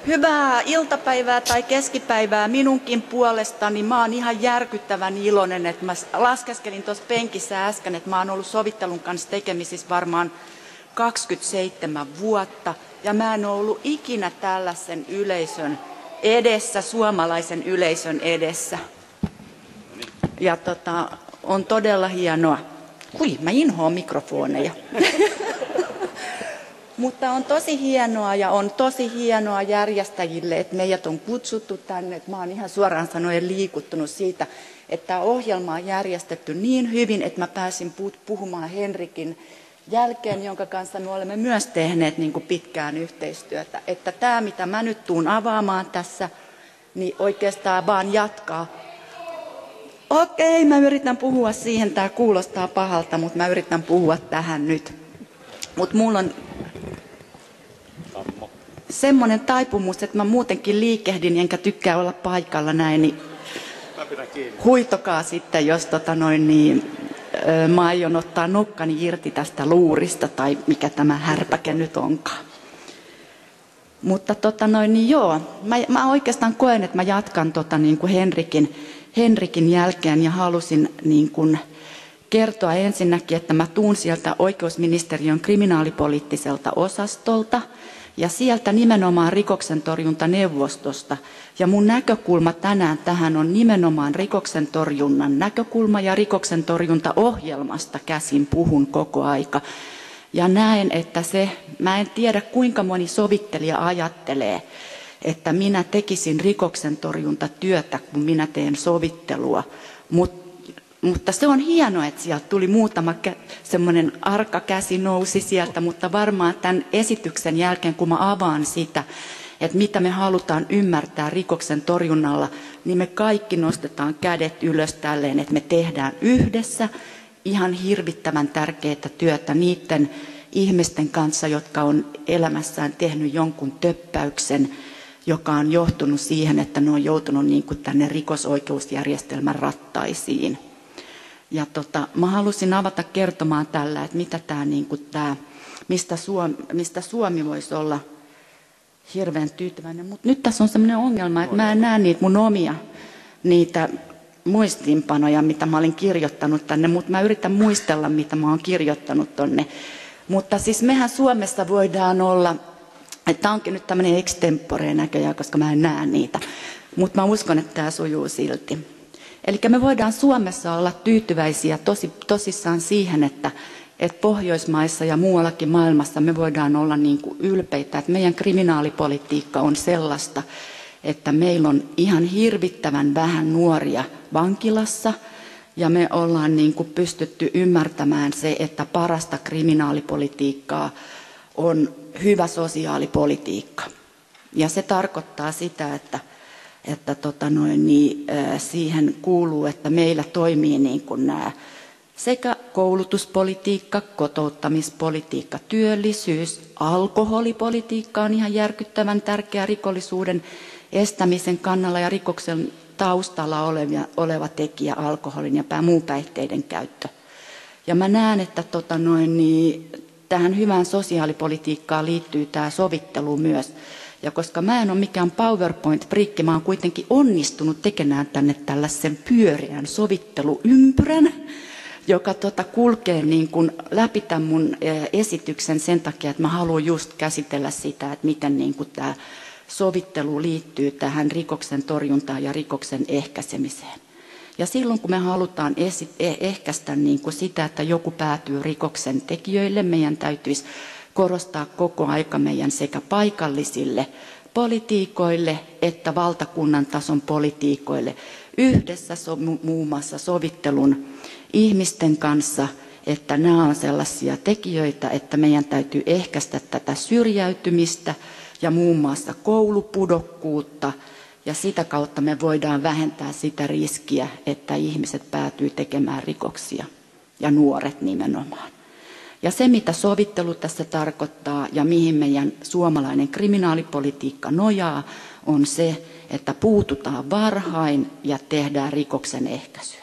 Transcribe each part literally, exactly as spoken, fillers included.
Hyvää iltapäivää tai keskipäivää minunkin puolestani. Mä oon ihan järkyttävän iloinen, että mä laskeskelin tuossa penkissä äsken, että mä oon ollut sovittelun kanssa tekemisissä varmaan kaksikymmentäseitsemän vuotta. Ja mä en ole ollut ikinä tällaisen yleisön edessä, suomalaisen yleisön edessä. Ja tota, on todella hienoa. Hui, mä inhoan mikrofoneja. Mutta on tosi hienoa ja on tosi hienoa järjestäjille, että meidät on kutsuttu tänne. Että mä oon ihan suoraan sanoen liikuttunut siitä, että tämä ohjelma on järjestetty niin hyvin, että mä pääsin puhumaan Henrikin jälkeen, jonka kanssa me olemme myös tehneet niin kuin pitkään yhteistyötä. Että tämä, mitä mä nyt tuun avaamaan tässä, niin oikeastaan vaan jatkaa. Okei, mä yritän puhua siihen, tämä kuulostaa pahalta, mutta mä yritän puhua tähän nyt. Mutta mulla on semmoinen taipumus, että mä muutenkin liikehdin enkä tykkää olla paikalla näin, niin huitokaa sitten, jos tota noin, niin, ö, mä aion ottaa nokkani irti tästä luurista tai mikä tämä härpäke nyt onkaan. Mutta tota noin, niin joo, mä, mä oikeastaan koen, että mä jatkan tota, niin kuin Henrikin, Henrikin jälkeen ja halusin niin kuin kertoa ensinnäkin, että mä tuun sieltä oikeusministeriön kriminaalipoliittiselta osastolta ja sieltä nimenomaan rikoksentorjuntaneuvostosta. Ja mun näkökulma tänään tähän on nimenomaan rikoksentorjunnan näkökulma ja rikoksentorjuntaohjelmasta käsin puhun koko aika. Ja näen, että se, mä en tiedä kuinka moni sovittelija ajattelee, että minä tekisin rikoksentorjuntatyötä, kun minä teen sovittelua, mutta Mutta se on hienoa, että sieltä tuli muutama semmoinen arka käsi nousi sieltä, mutta varmaan tämän esityksen jälkeen, kun mä avaan sitä, että mitä me halutaan ymmärtää rikoksen torjunnalla, niin me kaikki nostetaan kädet ylös tälleen, että me tehdään yhdessä ihan hirvittävän tärkeää työtä niiden ihmisten kanssa, jotka on elämässään tehnyt jonkun töppäyksen, joka on johtunut siihen, että ne on joutunut niin kuin tänne rikosoikeusjärjestelmän rattaisiin. Ja tota, mä halusin avata kertomaan tällä, että mitä tää, niin kuin tää, mistä, Suomi, mistä Suomi voisi olla hirveän tyytyväinen. Mutta nyt tässä on sellainen ongelma, että mä en näe niitä mun omia niitä muistiinpanoja, mitä mä olin kirjoittanut tänne, mutta mä yritän muistella, mitä mä oon kirjoittanut tonne. Mutta siis mehän Suomessa voidaan olla, että tää onkin nyt tämmöinen extempore näköjään, koska mä en näe niitä, mutta mä uskon, että tää sujuu silti. Eli me voidaan Suomessa olla tyytyväisiä tosi, tosissaan siihen, että, että Pohjoismaissa ja muuallakin maailmassa me voidaan olla niin kuin ylpeitä, että meidän kriminaalipolitiikka on sellaista, että meillä on ihan hirvittävän vähän nuoria vankilassa ja me ollaan niin kuin pystytty ymmärtämään se, että parasta kriminaalipolitiikkaa on hyvä sosiaalipolitiikka. Ja se tarkoittaa sitä, että että tota noin, niin, äh, siihen kuuluu, että meillä toimii niin kuin nämä sekä koulutuspolitiikka, kotouttamispolitiikka, työllisyys, alkoholipolitiikka on ihan järkyttävän tärkeä rikollisuuden estämisen kannalla ja rikoksen taustalla oleva, oleva tekijä alkoholin ja muun päihteiden käyttö. Ja mä näen, että tota noin, niin, tähän hyvään sosiaalipolitiikkaan liittyy tämä sovittelu myös. Ja koska mä en ole mikään PowerPoint-prikki, mä oon kuitenkin onnistunut tekemään tänne tällaisen pyöreän sovitteluympyrän, joka tota kulkee niin kuin läpi tämän mun esityksen sen takia, että mä haluan just käsitellä sitä, että miten niin kuin tämä sovittelu liittyy tähän rikoksen torjuntaan ja rikoksen ehkäisemiseen. Ja silloin kun me halutaan ehkäistä niin kuin sitä, että joku päätyy rikoksen tekijöille, meidän täytyisi korostaa koko aika meidän sekä paikallisille politiikoille että valtakunnan tason politiikoille yhdessä so, muun muassa sovittelun ihmisten kanssa, että nämä on sellaisia tekijöitä, että meidän täytyy ehkäistä tätä syrjäytymistä ja muun muassa koulupudokkuutta ja sitä kautta me voidaan vähentää sitä riskiä, että ihmiset päätyy tekemään rikoksia ja nuoret nimenomaan. Ja se, mitä sovittelu tässä tarkoittaa ja mihin meidän suomalainen kriminaalipolitiikka nojaa, on se, että puututaan varhain ja tehdään rikoksen ehkäisyä.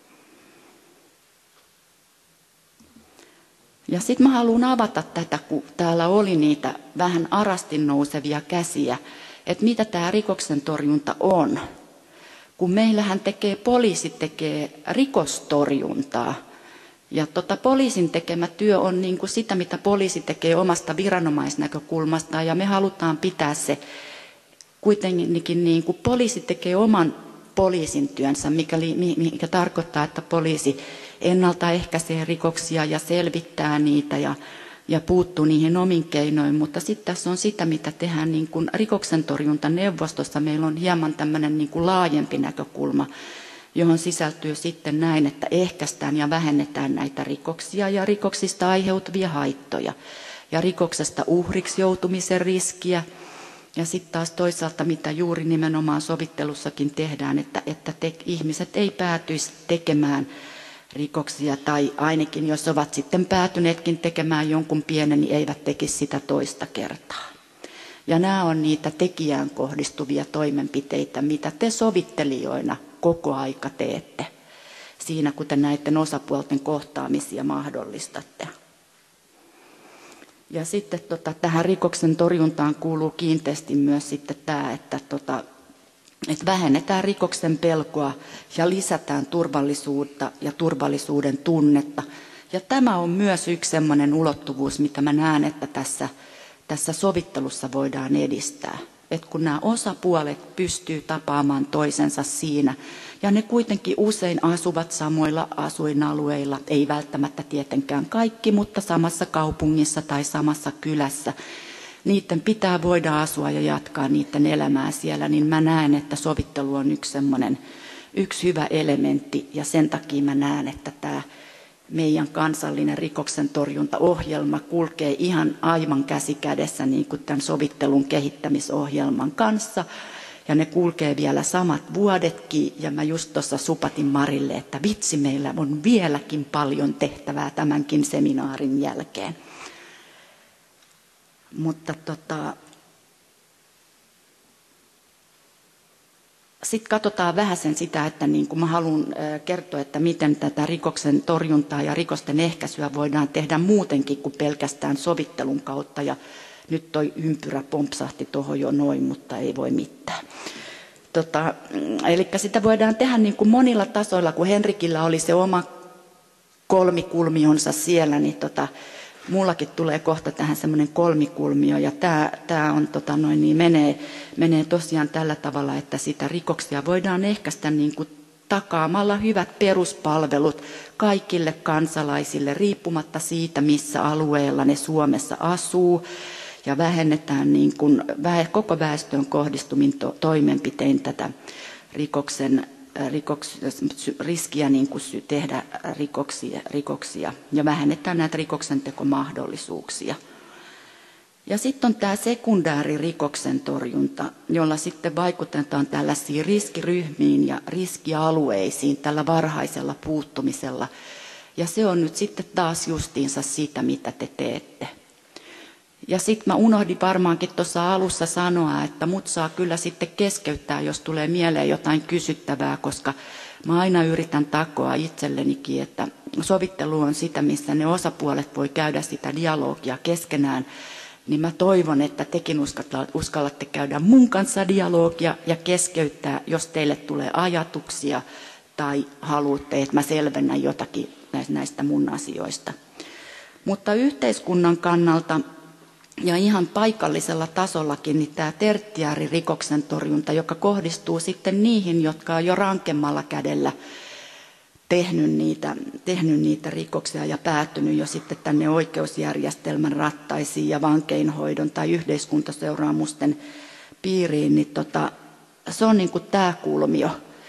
Ja sitten mä haluan avata tätä, kun täällä oli niitä vähän arasti nousevia käsiä, että mitä tämä rikoksen torjunta on. Kun meillähän tekee, poliisi tekee rikostorjuntaa. Ja tota, poliisin tekemä työ on niin kuin sitä, mitä poliisi tekee omasta viranomaisnäkökulmastaan. Ja me halutaan pitää se kuitenkin, niin kuin poliisi tekee oman poliisin työnsä, mikä, mikä tarkoittaa, että poliisi ennaltaehkäisee rikoksia ja selvittää niitä ja, ja puuttuu niihin omin keinoin. Mutta sitten tässä on sitä, mitä tehdään niin kuin rikoksen torjuntaneuvostossa. Meillä on hieman tämmöinen niin kuin laajempi näkökulma, johon sisältyy sitten näin, että ehkäistään ja vähennetään näitä rikoksia ja rikoksista aiheutuvia haittoja ja rikoksesta uhriksi joutumisen riskiä. Ja sitten taas toisaalta, mitä juuri nimenomaan sovittelussakin tehdään, että, että te, ihmiset ei päätyisi tekemään rikoksia tai ainakin jos ovat sitten päätyneetkin tekemään jonkun pienen, niin eivät tekisi sitä toista kertaa. Ja nämä on niitä tekijään kohdistuvia toimenpiteitä, mitä te sovittelijoina koko aika teette siinä, kun te näiden osapuolten kohtaamisia mahdollistatte. Ja sitten tota, tähän rikoksen torjuntaan kuuluu kiinteästi myös sitten tämä, että, tota, että vähennetään rikoksen pelkoa ja lisätään turvallisuutta ja turvallisuuden tunnetta. Ja tämä on myös yksi sellainen ulottuvuus, mitä mä näen, että tässä, tässä sovittelussa voidaan edistää. Että kun nämä osapuolet pystyy tapaamaan toisensa siinä, ja ne kuitenkin usein asuvat samoilla asuinalueilla, ei välttämättä tietenkään kaikki, mutta samassa kaupungissa tai samassa kylässä. Niiden pitää voida asua ja jatkaa niiden elämää siellä, niin mä näen, että sovittelu on yksi semmoinen, yksi hyvä elementti, ja sen takia mä näen, että tämä meidän kansallinen rikoksen torjuntaohjelma kulkee ihan aivan käsi kädessä niin kuin tämän sovittelun kehittämisohjelman kanssa. Ja ne kulkee vielä samat vuodetkin. Ja mä just tuossa supatin Marille, että vitsi, meillä on vieläkin paljon tehtävää tämänkin seminaarin jälkeen. Mutta tota, sitten katsotaan vähän sen sitä, että niin kuin mä haluan kertoa, että miten tätä rikoksen torjuntaa ja rikosten ehkäisyä voidaan tehdä muutenkin kuin pelkästään sovittelun kautta. Ja nyt toi ympyrä pompsahti tuohon jo noin, mutta ei voi mitään. Tota, eli sitä voidaan tehdä niin kuin monilla tasoilla, kun Henrikillä oli se oma kolmikulmionsa siellä, niin tota, mullakin tulee kohta tähän semmoinen kolmikulmio, ja tämä, tämä on, tota noin, niin menee, menee tosiaan tällä tavalla, että sitä rikoksia voidaan ehkäistä niin kuin takaamalla hyvät peruspalvelut kaikille kansalaisille, riippumatta siitä, missä alueella ne Suomessa asuu, ja vähennetään niin kuin koko väestöön kohdistumin to, toimenpitein tätä rikoksen Rikoks, riskiä niin kuin tehdä rikoksia, rikoksia ja vähennetään näitä rikoksentekomahdollisuuksia. Ja sitten on tämä sekundääririkoksen torjunta, jolla sitten vaikutetaan tällaisiin riskiryhmiin ja riskialueisiin tällä varhaisella puuttumisella. Ja se on nyt sitten taas justiinsa sitä, mitä te teette. Ja sitten mä unohdin varmaankin tuossa alussa sanoa, että mut saa kyllä sitten keskeyttää, jos tulee mieleen jotain kysyttävää, koska mä aina yritän takoa itsellenikin, että sovittelu on sitä, missä ne osapuolet voi käydä sitä dialogia keskenään. Niin mä toivon, että tekin uskallatte käydä mun kanssa dialogia ja keskeyttää, jos teille tulee ajatuksia tai haluatte, että mä selvennän jotakin näistä mun asioista. Mutta yhteiskunnan kannalta ja ihan paikallisella tasollakin niin tämä tertiääririkoksen torjunta, joka kohdistuu sitten niihin, jotka on jo rankemmalla kädellä tehnyt niitä, tehnyt niitä rikoksia ja päätynyt jo sitten tänne oikeusjärjestelmän rattaisiin ja vankeinhoidon tai yhteiskuntaseuraamusten piiriin, niin tota, se on niin kuin tämä kulmio.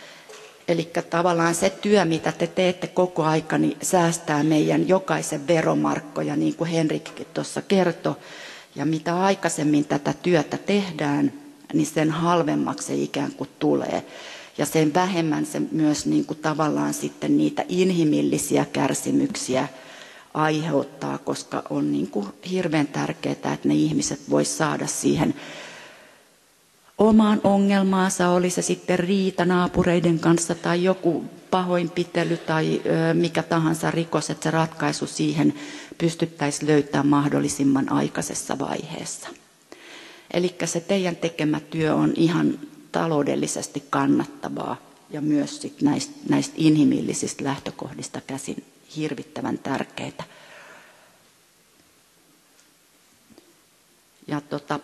Eli tavallaan se työ, mitä te teette koko aika, niin säästää meidän jokaisen veromarkkoja, niin kuin Henrikkin tuossa kertoi. Ja mitä aikaisemmin tätä työtä tehdään, niin sen halvemmaksi se ikään kuin tulee. Ja sen vähemmän se myös niin kuin tavallaan sitten niitä inhimillisiä kärsimyksiä aiheuttaa, koska on niin kuin hirveän tärkeää, että ne ihmiset vois saada siihen omaan ongelmaansa, oli se sitten riita naapureiden kanssa tai joku pahoinpitely tai ö, mikä tahansa rikos, että se ratkaisu siihen pystyttäisiin löytämään mahdollisimman aikaisessa vaiheessa. Eli se teidän tekemä työ on ihan taloudellisesti kannattavaa ja myös sit näistä, näistä inhimillisistä lähtökohdista käsin hirvittävän tärkeitä. Ja tota,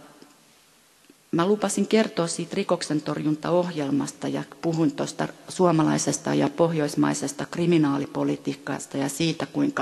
mä lupasin kertoa siitä rikoksen torjuntaohjelmasta ja puhuin tuosta suomalaisesta ja pohjoismaisesta kriminaalipolitiikasta ja siitä, kuinka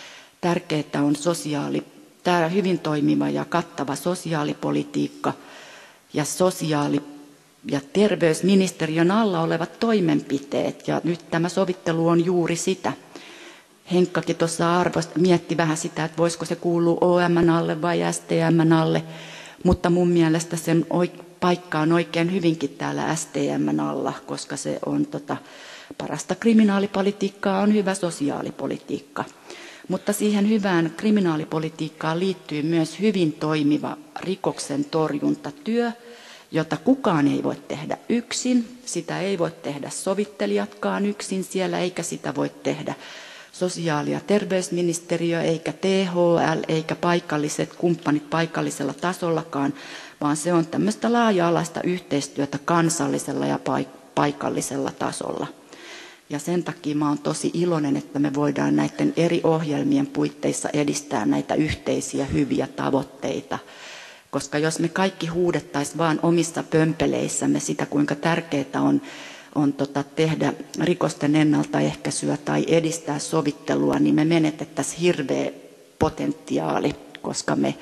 tärkeää on sosiaali, tämä hyvin toimiva ja kattava sosiaalipolitiikka ja sosiaali- ja terveysministeriön alla olevat toimenpiteet. Ja nyt tämä sovittelu on juuri sitä. Henkkakin tuossa arvosta mietti vähän sitä, että voisiko se kuulua O M:n alle vai S T M:n alle. Mutta mun mielestä sen paikka on oikein hyvinkin täällä S T M:n alla, koska se on tota, parasta kriminaalipolitiikkaa on hyvä sosiaalipolitiikka. Mutta siihen hyvään kriminaalipolitiikkaan liittyy myös hyvin toimiva rikoksen torjuntatyö, jota kukaan ei voi tehdä yksin. Sitä ei voi tehdä sovittelijatkaan yksin siellä, eikä sitä voi tehdä sosiaali- ja terveysministeriö, eikä T H L, eikä paikalliset kumppanit paikallisella tasollakaan, vaan se on tämmöistä laaja-alaista yhteistyötä kansallisella ja paikallisella tasolla. Ja sen takia mä oon tosi iloinen, että me voidaan näiden eri ohjelmien puitteissa edistää näitä yhteisiä hyviä tavoitteita. Koska jos me kaikki huudettaisiin vaan omissa pömpeleissämme sitä, kuinka tärkeää on on tota, tehdä rikosten ennaltaehkäisyä tai edistää sovittelua, niin me menetettäisiin hirveä potentiaali, koska me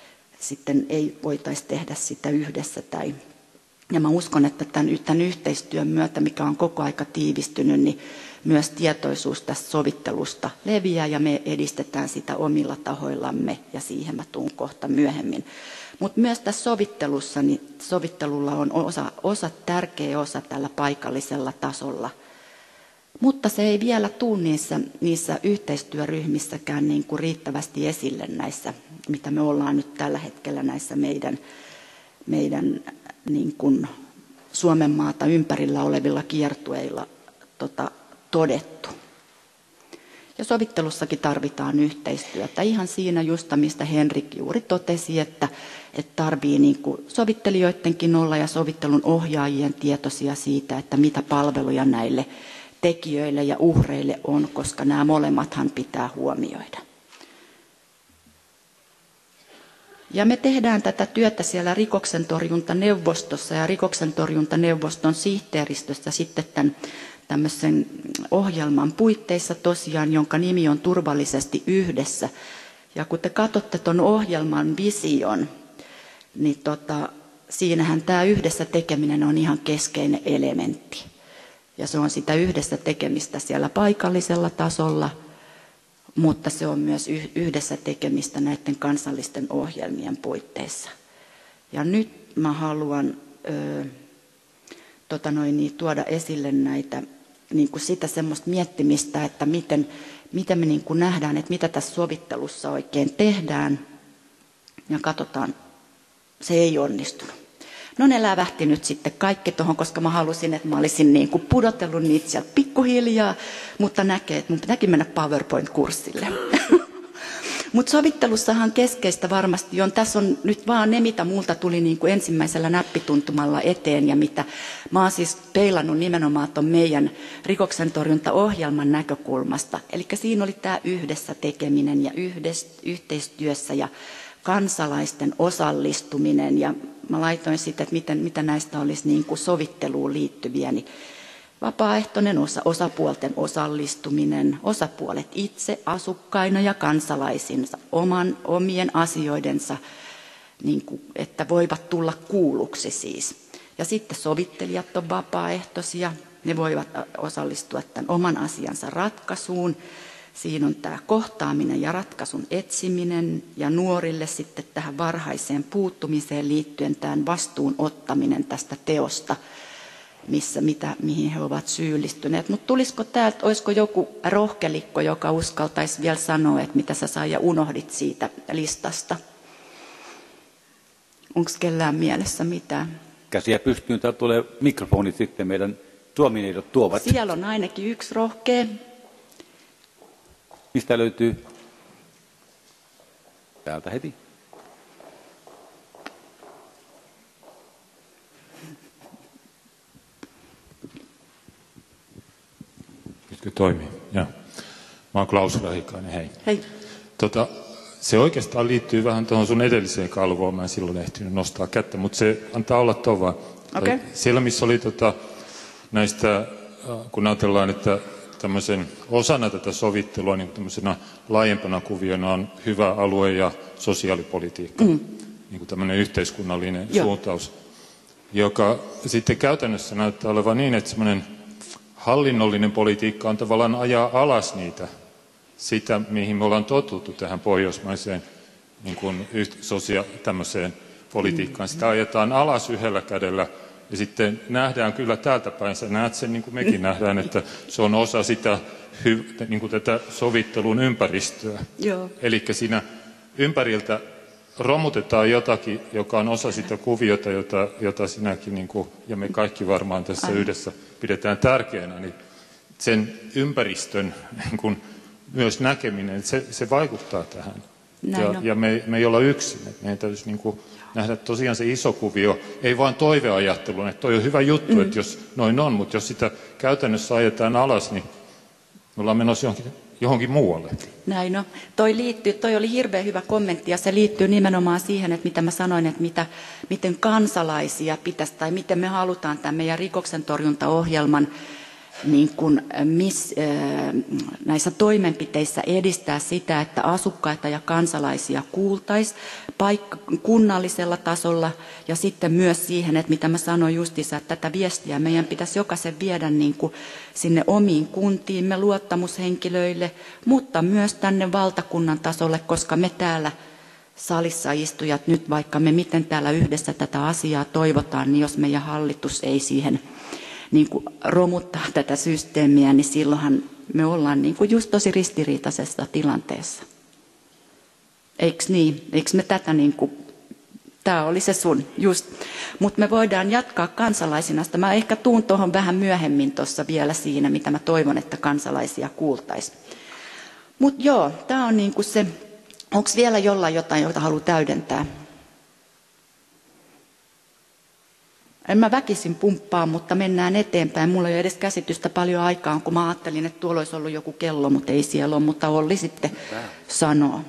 sitten ei voitaisi tehdä sitä yhdessä. Tai... Ja mä uskon, että tämän, tämän yhteistyön myötä, mikä on koko aika tiivistynyt, niin myös tietoisuus tästä sovittelusta leviää ja me edistetään sitä omilla tahoillamme ja siihen mä tuun kohta myöhemmin. Mutta myös tässä sovittelussa, niin sovittelulla on osa, osa, tärkeä osa tällä paikallisella tasolla. Mutta se ei vielä tule niissä, niissä yhteistyöryhmissäkään niin kuin riittävästi esille näissä, mitä me ollaan nyt tällä hetkellä näissä meidän, meidän niin kuin Suomen maata ympärillä olevilla kiertueilla tota, todettu. Ja sovittelussakin tarvitaan yhteistyötä. Ihan siinä just, mistä Henrik juuri totesi, että, että tarvii niin kuin sovittelijoidenkin olla ja sovittelun ohjaajien tietoisia siitä, että mitä palveluja näille tekijöille ja uhreille on, koska nämä molemmathan pitää huomioida. Ja me tehdään tätä työtä siellä rikoksentorjuntaneuvostossa ja rikoksentorjuntaneuvoston sihteeristössä sitten tämän tämmöisen ohjelman puitteissa tosiaan, jonka nimi on Turvallisesti yhdessä. Ja kun te katsotte tuon ohjelman vision, niin tota, siinähän tämä yhdessä tekeminen on ihan keskeinen elementti. Ja se on sitä yhdessä tekemistä siellä paikallisella tasolla, mutta se on myös yhdessä tekemistä näiden kansallisten ohjelmien puitteissa. Ja nyt mä haluan ö, tota noin, niin, tuoda esille näitä niin kuin sitä semmoista miettimistä, että miten, miten me niin kuin nähdään, että mitä tässä sovittelussa oikein tehdään. Ja katsotaan, se ei onnistunut. No ne lävähti nyt sitten kaikki tuohon, koska mä halusin, että mä olisin niin kuin pudotellut niitä sieltä pikkuhiljaa, mutta näkee, että mun pitääkin mennä PowerPoint-kurssille. Mutta sovittelussahan keskeistä varmasti on, tässä on nyt vaan ne, mitä multa tuli niin kuin ensimmäisellä näppituntumalla eteen ja mitä mä oon siis peilannut nimenomaan tuon meidän rikoksentorjuntaohjelman näkökulmasta. Eli siinä oli tämä yhdessä tekeminen ja yhdessä, yhteistyössä ja kansalaisten osallistuminen ja mä laitoin sitten, että miten, mitä näistä olisi niin kuin sovitteluun liittyviä, niin vapaaehtoinen osa, osapuolten osallistuminen, osapuolet itse asukkaina ja kansalaisinsa, oman, omien asioidensa, niin kuin, että voivat tulla kuulluksi siis. Ja sitten sovittelijat on vapaaehtoisia, ne voivat osallistua tämän oman asiansa ratkaisuun. Siinä on tämä kohtaaminen ja ratkaisun etsiminen ja nuorille sitten tähän varhaiseen puuttumiseen liittyen tämän vastuun ottaminen tästä teosta, missä, mitä, mihin he ovat syyllistyneet. Mutta tulisiko täältä, olisiko joku rohkelikko, joka uskaltaisi vielä sanoa, että mitä sä sai ja unohdit siitä listasta? Onko kellään mielessä mitään? Käsiä pystyyn, täältä tulee mikrofonit sitten meidän tuomineidot tuovat. Siellä on ainakin yksi rohkea. Mistä löytyy? Täältä heti. Nytkö toimii? Joo. Mä oon Klaus Rahikainen, hei. Hei. Tota, se oikeastaan liittyy vähän tuohon sun edelliseen kalvoon. Mä en silloin ehtinyt nostaa kättä, mutta se antaa olla tuon vaan. Okay. Siellä, missä oli tota, näistä, kun ajatellaan, että tämmöisen osana tätä sovittelua, niin tämmöisenä laajempana kuviona on hyvä alue- ja sosiaalipolitiikka, mm. niin kuin tämmöinen yhteiskunnallinen Joo. suuntaus, joka sitten käytännössä näyttää olevan niin, että semmoinen hallinnollinen politiikka on tavallaan ajaa alas niitä, sitä mihin me ollaan totuttu tähän pohjoismaiseen niin kuin sosia- tämmöiseen politiikkaan. Sitä ajetaan alas yhdellä kädellä ja sitten nähdään kyllä täältä päin, sä näet sen niin kuin mekin nähdään, että se on osa sitä niin kuin tätä sovittelun ympäristöä. Eli siinä ympäriltä romutetaan jotakin, joka on osa sitä kuviota, jota, jota sinäkin niin kuin, ja me kaikki varmaan tässä Aina. yhdessä pidetään tärkeänä, niin sen ympäristön niin kuin, myös näkeminen, se, se vaikuttaa tähän. Näin ja, ja me, me ei olla yksin. Meidän täytyisi niin kuin, nähdä tosiaan se iso kuvio, ei vain toiveajattelun, että toi on hyvä juttu, mm. että jos noin on, mutta jos sitä käytännössä ajetaan alas, niin me ollaan menossa johonkin, johonkin muualle. Näin no. Toi, liittyy, toi oli hirveän hyvä kommentti ja se liittyy nimenomaan siihen, että mitä mä sanoin, että mitä, miten kansalaisia pitäisi tai miten me halutaan tämän meidän rikoksen torjuntaohjelman niin kuin, miss, näissä toimenpiteissä edistää sitä, että asukkaita ja kansalaisia kuultaisiin kunnallisella tasolla ja sitten myös siihen, että mitä mä sanoin justiinsa, että tätä viestiä meidän pitäisi jokaisen viedä niin kuin sinne omiin kuntiimme, luottamushenkilöille, mutta myös tänne valtakunnan tasolle, koska me täällä salissa istujat nyt, vaikka me miten täällä yhdessä tätä asiaa toivotaan, niin jos meidän hallitus ei siihen niin kuin romuttaa tätä systeemiä, niin silloinhan me ollaan niin kuin just tosi ristiriitaisessa tilanteessa. Eikö niin? Eikö me tätä niin kuin, tämä oli se sun just. Mutta me voidaan jatkaa kansalaisina sitä. Mä ehkä tuun tuohon vähän myöhemmin tuossa vielä siinä, mitä mä toivon, että kansalaisia kuultaisiin. Mutta joo, tämä on niin kuin se, onko vielä jollain jotain, jota haluaa täydentää? En mä väkisin pumppaa, mutta mennään eteenpäin. Mulla ei ole edes käsitystä paljon aikaa, kun mä ajattelin, että tuolla olisi ollut joku kello, mutta ei siellä ole, mutta Olli sitten sanoo.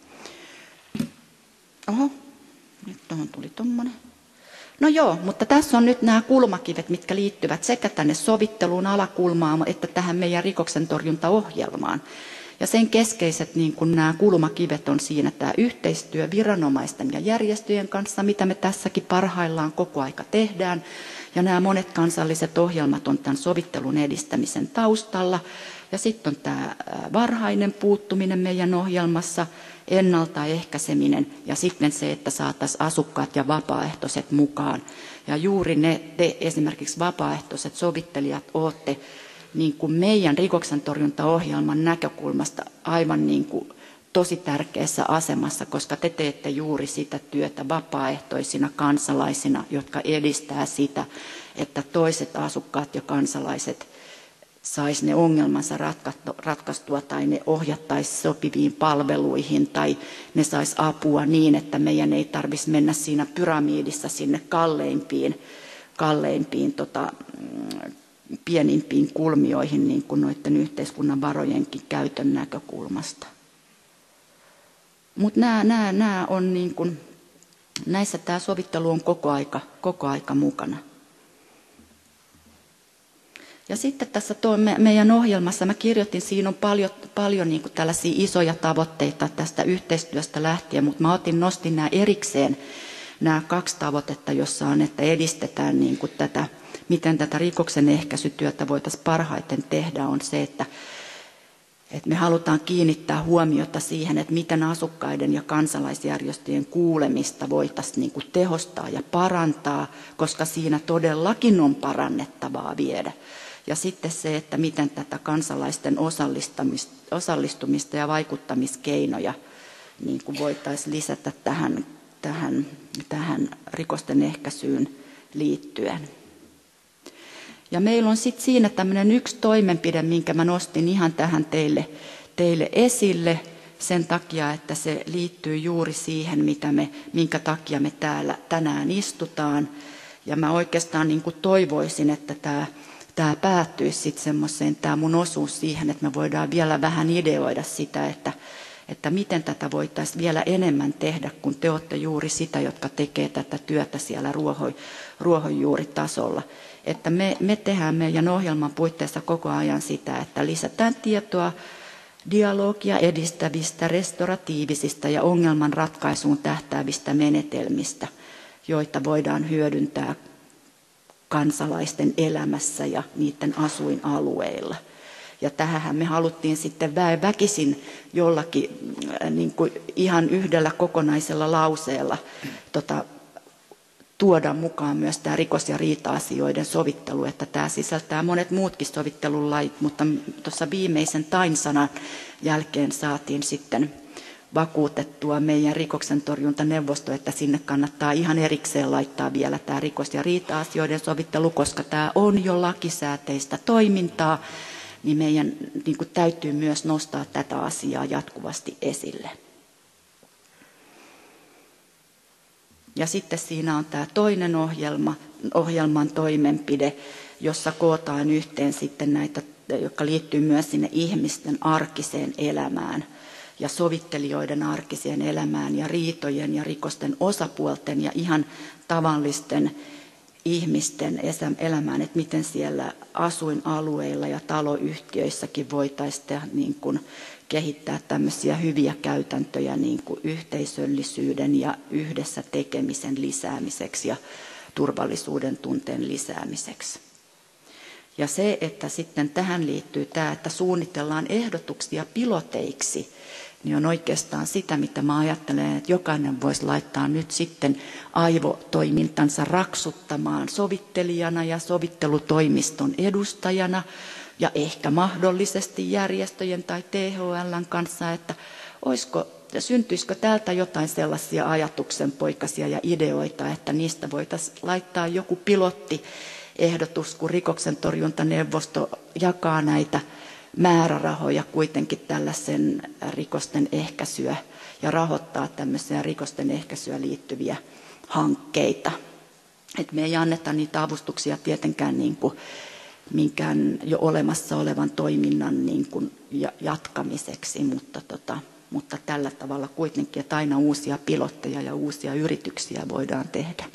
Oho, nyt tuohon tuli tommonen. No joo, mutta tässä on nyt nämä kulmakivet, mitkä liittyvät sekä tänne sovitteluun alakulmaan, että tähän meidän rikoksen torjuntaohjelmaan. Ja sen keskeiset niin kuin nämä kulmakivet on siinä tämä yhteistyö viranomaisten ja järjestöjen kanssa, mitä me tässäkin parhaillaan koko aika tehdään. Ja nämä monet kansalliset ohjelmat on tämän sovittelun edistämisen taustalla. Ja sitten on tämä varhainen puuttuminen meidän ohjelmassa, ennaltaehkäiseminen ja sitten se, että saataisiin asukkaat ja vapaaehtoiset mukaan. Ja juuri ne te esimerkiksi vapaaehtoiset sovittelijat olette niin kuin meidän rikoksen torjuntaohjelman näkökulmasta aivan niin kuin tosi tärkeässä asemassa, koska te teette juuri sitä työtä vapaaehtoisina kansalaisina, jotka edistää sitä, että toiset asukkaat ja kansalaiset sais ne ongelmansa ratkaistua tai ne ohjattaisiin sopiviin palveluihin tai ne sais apua niin, että meidän ei tarvitsisi mennä siinä pyramidissa sinne kalleimpiin, kalleimpiin tota, pienimpiin kulmioihin niin kuin noiden yhteiskunnan varojenkin käytön näkökulmasta. Mutta nämä, nämä, nämä on niin kuin, näissä tämä sovittelu on koko aika, koko aika mukana. Ja sitten tässä tuo me, meidän ohjelmassa, mä kirjoitin, siinä on paljon, paljon niin kuin tällaisia isoja tavoitteita tästä yhteistyöstä lähtien, mutta mä otin, nostin nämä erikseen, nämä kaksi tavoitetta, jossa on, että edistetään niin kuin tätä, miten tätä rikoksen ehkäisytyötä voitaisiin parhaiten tehdä, on se, että, että me halutaan kiinnittää huomiota siihen, että miten asukkaiden ja kansalaisjärjestöjen kuulemista voitaisiin niin kuin tehostaa ja parantaa, koska siinä todellakin on parannettavaa viedä. Ja sitten se, että miten tätä kansalaisten osallistumista ja vaikuttamiskeinoja niin kuin voitaisiin lisätä tähän, tähän, tähän rikosten ehkäisyyn liittyen. Ja meillä on sitten siinä tämmöinen yksi toimenpide, minkä mä nostin ihan tähän teille, teille esille sen takia, että se liittyy juuri siihen, mitä me, minkä takia me täällä tänään istutaan. Ja mä oikeastaan niin kuin toivoisin, että tämä tämä päättyisi sitten semmoiseen, tämä mun osuus siihen, että me voidaan vielä vähän ideoida sitä, että, että miten tätä voitaisiin vielä enemmän tehdä, kun te olette juuri sitä, jotka tekee tätä työtä siellä ruohon, ruohonjuuritasolla. Että me, me tehdään meidän ohjelman puitteissa koko ajan sitä, että lisätään tietoa dialogia edistävistä, restauratiivisista ja ongelman ratkaisuun tähtäävistä menetelmistä, joita voidaan hyödyntää kansalaisten elämässä ja niiden asuinalueilla. Ja tähän me haluttiin sitten väkisin jollakin niin kuin ihan yhdellä kokonaisella lauseella tota, tuoda mukaan myös tämä rikos- ja riita-asioiden sovittelu, että tämä sisältää monet muutkin sovittelulait, mutta tuossa viimeisen tain-sanan jälkeen saatiin sitten vakuutettua meidän rikoksen torjuntaneuvosto, että sinne kannattaa ihan erikseen laittaa vielä tämä rikos- ja riita-asioiden sovittelu, koska tämä on jo lakisääteistä toimintaa, niin meidän niin kuin täytyy myös nostaa tätä asiaa jatkuvasti esille. Ja sitten siinä on tämä toinen ohjelma, ohjelman toimenpide, jossa kootaan yhteen sitten näitä, jotka liittyy myös sinne ihmisten arkiseen elämään ja sovittelijoiden arkiseen elämään ja riitojen ja rikosten osapuolten ja ihan tavallisten ihmisten elämään, että miten siellä asuinalueilla ja taloyhtiöissäkin voitaisiin niin kuin kehittää tämmöisiä hyviä käytäntöjä niin kuin yhteisöllisyyden ja yhdessä tekemisen lisäämiseksi ja turvallisuuden tunteen lisäämiseksi. Ja se, että sitten tähän liittyy tämä, että suunnitellaan ehdotuksia piloteiksi, niin on oikeastaan sitä, mitä mä ajattelen, että jokainen voisi laittaa nyt sitten aivotoimintansa raksuttamaan sovittelijana ja sovittelutoimiston edustajana ja ehkä mahdollisesti järjestöjen tai T H L:n kanssa, että olisiko, syntyisikö täältä jotain sellaisia ajatuksenpoikaisia ja ideoita, että niistä voitaisiin laittaa joku pilottiehdotus, kun rikoksen torjuntaneuvosto jakaa näitä määrärahoja kuitenkin tällaisen rikosten ehkäisyä ja rahoittaa tämmöisiä rikosten ehkäisyä liittyviä hankkeita. Et me ei anneta niitä avustuksia tietenkään niin kuin minkään jo olemassa olevan toiminnan niin kuin jatkamiseksi, mutta, tota, mutta tällä tavalla kuitenkin, että aina uusia pilotteja ja uusia yrityksiä voidaan tehdä.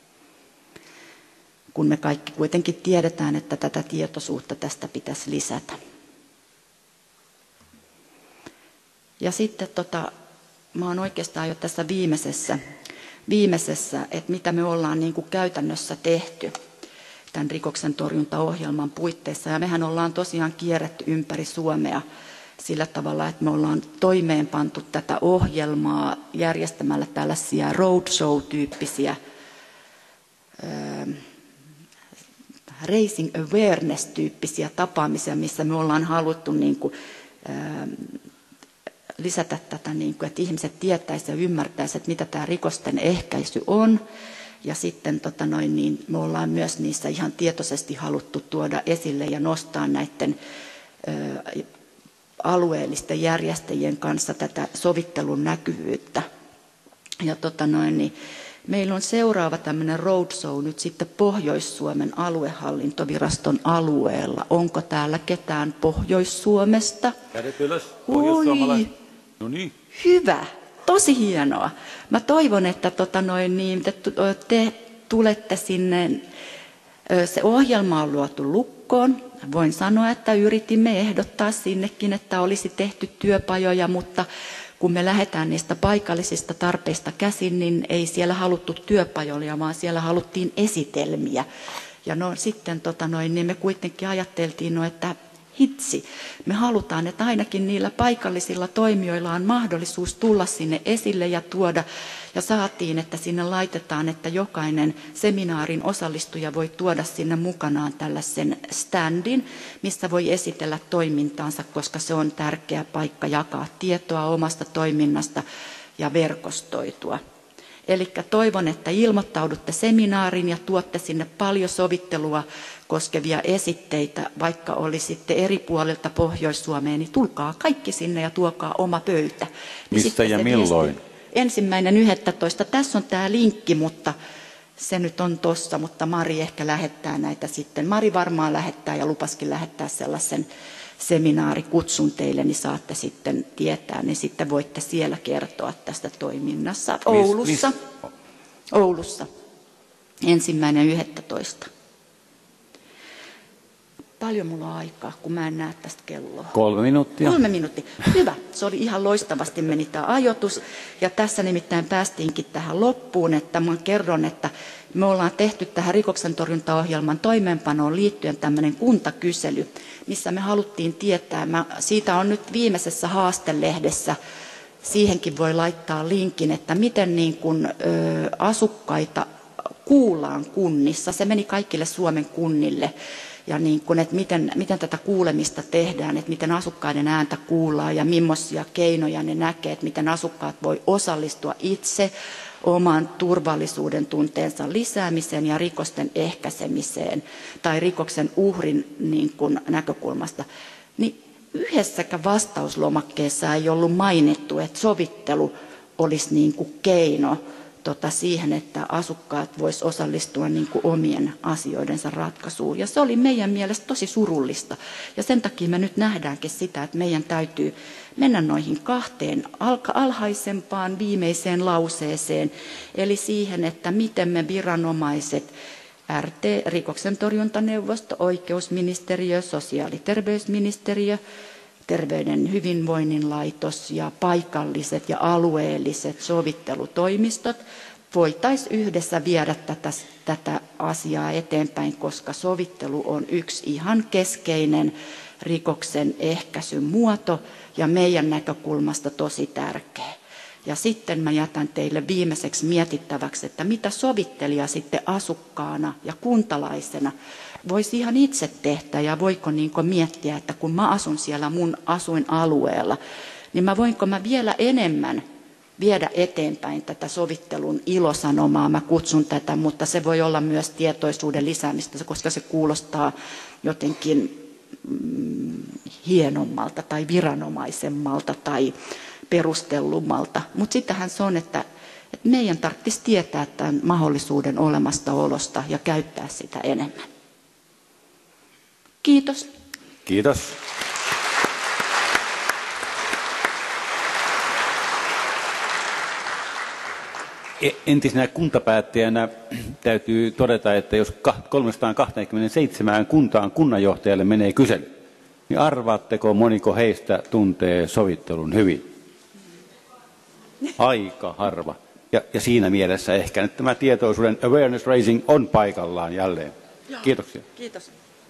Kun me kaikki kuitenkin tiedetään, että tätä tietoisuutta tästä pitäisi lisätä. Ja sitten tota, mä oon oikeastaan jo tässä viimeisessä, viimeisessä että mitä me ollaan niin kuin käytännössä tehty tämän rikoksen torjuntaohjelman puitteissa. Ja mehän ollaan tosiaan kierretty ympäri Suomea sillä tavalla, että me ollaan toimeenpantu tätä ohjelmaa järjestämällä tällaisia roadshow-tyyppisiä ää, raising awareness-tyyppisiä tapaamisia, missä me ollaan haluttu niin kuin, ää, lisätä tätä, niin kuin, että ihmiset tietäisivät ja ymmärtäisivät, että mitä tämä rikosten ehkäisy on. Ja sitten tota noin, niin me ollaan myös niissä ihan tietoisesti haluttu tuoda esille ja nostaa näiden ö, alueellisten järjestäjien kanssa tätä sovittelun näkyvyyttä. Ja tota noin, niin meillä on seuraava tämmöinen roadshow nyt sitten Pohjois-Suomen aluehallintoviraston alueella. Onko täällä ketään Pohjois-Suomesta? Kädet ylös, pohjoissuomalaiset. No niin. Hyvä. Tosi hienoa. Mä toivon, että tota noin, niin, te, te tulette sinne. Se ohjelma on luotu lukkoon. Voin sanoa, että yritimme ehdottaa sinnekin, että olisi tehty työpajoja, mutta kun me lähdetään niistä paikallisista tarpeista käsin, niin ei siellä haluttu työpajoja, vaan siellä haluttiin esitelmiä. Ja no sitten tota noin, niin me kuitenkin ajatteltiin, no, että hitsi. Me halutaan, että ainakin niillä paikallisilla toimijoilla on mahdollisuus tulla sinne esille ja tuoda. Ja saatiin, että sinne laitetaan, että jokainen seminaarin osallistuja voi tuoda sinne mukanaan tällaisen standin, missä voi esitellä toimintaansa, koska se on tärkeä paikka jakaa tietoa omasta toiminnasta ja verkostoitua. Eli toivon, että ilmoittaudutte seminaariin ja tuotte sinne paljon sovittelua koskevia esitteitä, vaikka olisitte eri puolilta Pohjois-Suomeen, niin tulkaa kaikki sinne ja tuokaa oma pöytä. Mistä ja milloin? Ensimmäinen yhdestoista. Tässä on tämä linkki, mutta Se nyt on tossa, mutta Mari ehkä lähettää näitä sitten. Mari varmaan lähettää ja lupaskin lähettää sellaisen seminaarikutsun teille, niin saatte sitten tietää, niin sitten voitte siellä kertoa tästä toiminnassa. Oulussa. Oulussa. Ensimmäinen yhdettätoista. Paljon mulla on aikaa, kun mä en näe tästä kelloa. Kolme minuuttia. Kolme minuuttia. Hyvä. Se oli ihan loistavasti meni tämä ajoitus. Ja tässä nimittäin päästiinkin tähän loppuun, että mä kerron, että me ollaan tehty tähän rikoksen torjuntaohjelman toimeenpanoon liittyen tämmöinen kuntakysely, missä me haluttiin tietää. Mä, siitä on nyt viimeisessä haastelehdessä, siihenkin voi laittaa linkin, että miten niin kun, ö, asukkaita kuullaan kunnissa. Se meni kaikille Suomen kunnille. Ja niin kun, että miten, miten tätä kuulemista tehdään, että miten asukkaiden ääntä kuullaan ja millaisia keinoja ne näkee, että miten asukkaat voi osallistua itse oman turvallisuuden tunteensa lisäämiseen ja rikosten ehkäisemiseen tai rikoksen uhrin niin kun, näkökulmasta. Niin yhdessäkään vastauslomakkeessa ei ollut mainittu, että sovittelu olisi niin kuin keino tota, siihen, että asukkaat vois osallistua niin kuin omien asioidensa ratkaisuun. Ja se oli meidän mielestä tosi surullista. Ja sen takia me nyt nähdäänkin sitä, että meidän täytyy mennä noihin kahteen alhaisempaan viimeiseen lauseeseen, eli siihen, että miten me viranomaiset, R T, rikoksen torjuntaneuvosto, oikeusministeriö, sosiaali- ja terveysministeriö, terveyden hyvinvoinnin laitos ja paikalliset ja alueelliset sovittelutoimistot voitaisiin yhdessä viedä tätä, tätä asiaa eteenpäin, koska sovittelu on yksi ihan keskeinen rikoksen ehkäisyn muoto ja meidän näkökulmasta tosi tärkeä. Ja sitten mä jätän teille viimeiseksi mietittäväksi, että mitä sovittelija sitten asukkaana ja kuntalaisena voisi ihan itse tehdä ja voiko niin miettiä, että kun mä asun siellä mun asuinalueella, niin mä voinko mä vielä enemmän viedä eteenpäin tätä sovittelun ilosanomaa. Mä kutsun tätä, mutta se voi olla myös tietoisuuden lisäämistä, koska se kuulostaa jotenkin mm, hienommalta tai viranomaisemmalta tai perustellummalta. Mutta sittenhän se on, että, että meidän tarvitsisi tietää tämän mahdollisuuden olemassaolosta ja käyttää sitä enemmän. Kiitos. Kiitos. Entisenä kuntapäättäjänä täytyy todeta, että jos kolmesataakaksikymmentäseitsemän kuntaan kunnanjohtajalle menee kysely, niin arvaatteko moniko heistä tuntee sovittelun hyvin? Aika harva. Ja, ja siinä mielessä ehkä nyt tämä tietoisuuden awareness raising on paikallaan jälleen. Kiitoksia. Kiitos.